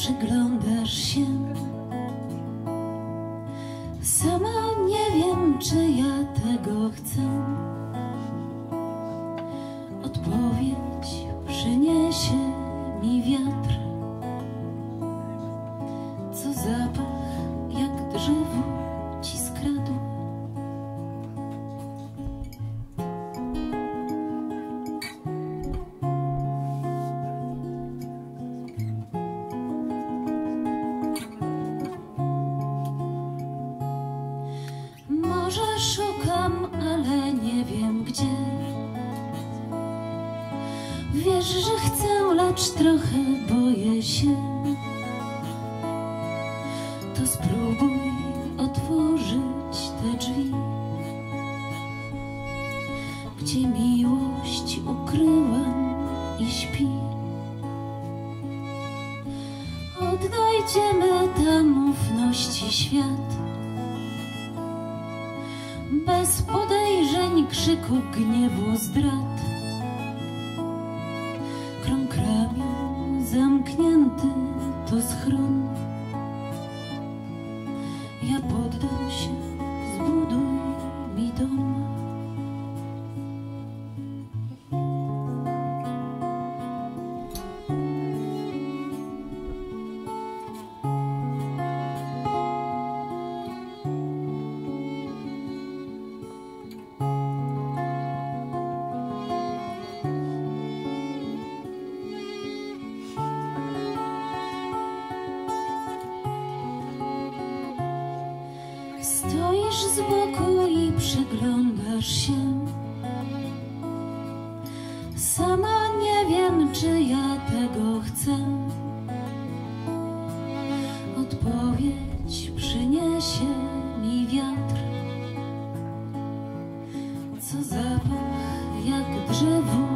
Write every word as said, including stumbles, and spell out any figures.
przyglądasz się. Sama nie wiem, czy ja tego chcę. Odpowiedź przyniesie mi wiatr, co zapach jak drzewo ci skradł. Może szukam, ale nie wiem gdzie. Wiesz, że chcę, lecz trochę boję się. To spróbuj otworzyć te drzwi, gdzie miłość ukryłam i śpi. Odnajdziemy tam ufności świat, bez podejrzeń, krzyku, gniewu, zdrad. Krąg ramion zamknięty to schron. Ja poddam się, zbuduj mi dom. Stoisz z boku i przyglądasz się. Sama nie wiem, czy ja tego chcę. Odpowiedź przyniesie mi wiatr, co zapach jak drzewo